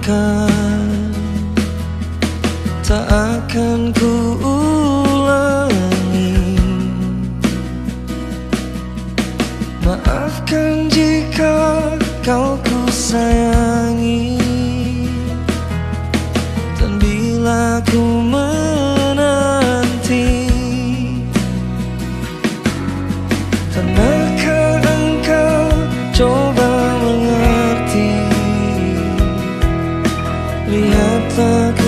lupakan, tak akan ku ulangi. Maafkan jika kau ku sayangi, dan bila ku menanti, pernahkah engkau coba mengerti? Lihatlah